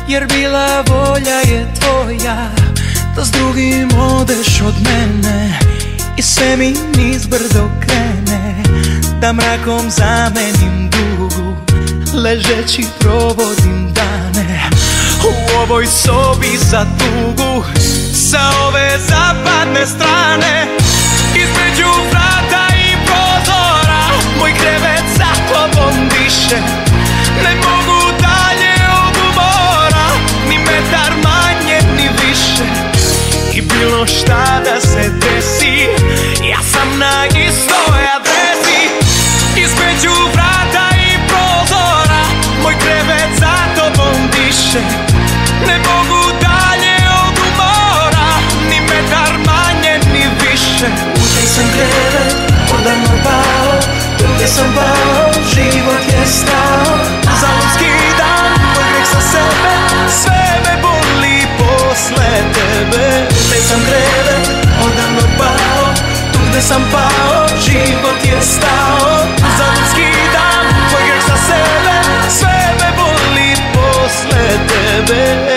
jer bila volja je tvoja da s drugim odeš od mene i sve mi nizbrdo krene, da mrakom zamenim dugu, ležeći provodim dane u ovoj sobi za tugu. Sa ove zapadne strane, između vrata i prozora, moj krevet za tobom diše. Ne mogu dalje od umora, ni metar manje ni više. I bilo šta da se desi, ja sam na istoj adresi. Između vrata i prozora, moj krevet za tobom diše. Ne mogu dalje od umora, ni metar manje ni više. Gdje sam krevet, odavno pao, tu gdje sam pao, život je stao. Uzalud skidam moj greh sa sebe, sve me boli posle tebe. Gdje sam krevet, odavno pao, tu gdje sam pao, život je stao. Uzalud skidam moj greh sa sebe, sve me boli posle tebe.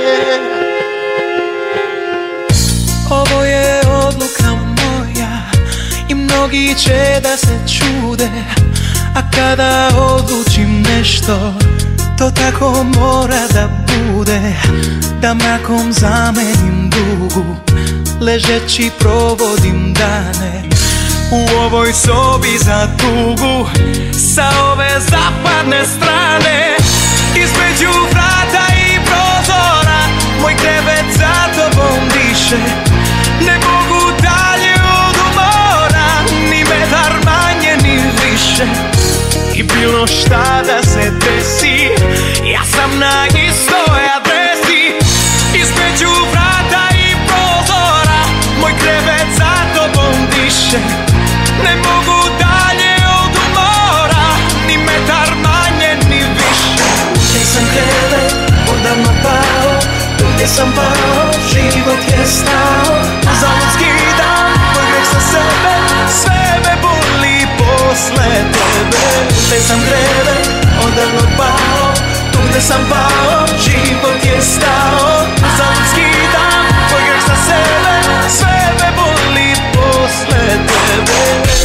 Ovo je odluka moja i mnogi će da se čude, a kada odlučim nešto, to tako mora da bude. Da mrakom zamenim dugu, ležeći provodim dane u ovoj sobi za tugu. Sa ove zapadne strane, između vrata i prozora, moj krevet za tobom diše. Ne mogu dalje od umora, ni metar manje ni više. I bilo šta da se desi, ja sam na istoj adresi. Između vrata i prozora, moj krevet za tobom diše. Ne mogu dalje od umora, ni metar manje ni više. Gdje sam krevet, odavno pao, tu gdje sam pao, život je stao. Uzalud skidam moj greh sa sebe, sve me boli posle tebe. Gdje sam krevet, odavno pao, tu gdje sam pao, život je stao. Uzalud skidam moj greh sa sebe, sve me boli posle tebe.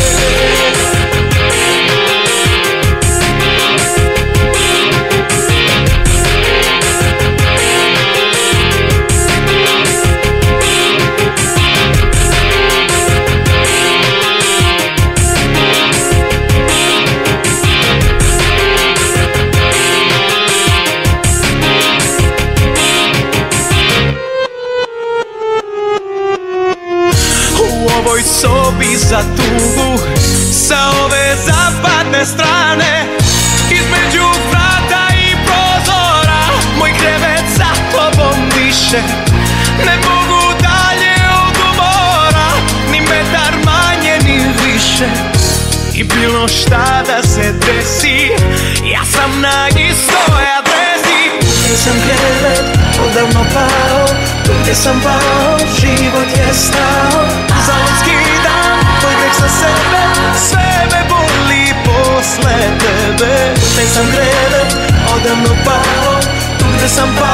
U ovoj sobi za tugu, sa ove zapadne strane, između vrata i prozora, moj krevet za tobom diše. Ne mogu dalje od umora, ni metar manje ni više. I bilo šta da se desi, ja sam na istoj adresi. Gdje sam krevet, odavno pao, tu gdje sam pao, život je stao. Uzalud skidam moj greh sa sebe, sve me boli posle tebe. Gdje sam krevet, odavno pao, tu gdje sam pao,